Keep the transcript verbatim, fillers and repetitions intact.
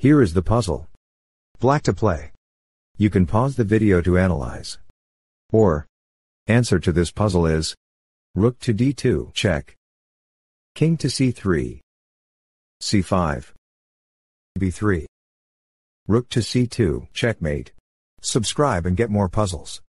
Here is the puzzle. Black to play. You can pause the video to analyze. Or, answer to this puzzle is Rook to d two, check. King to c three. c five. b three. Rook to c two, checkmate. Subscribe and get more puzzles.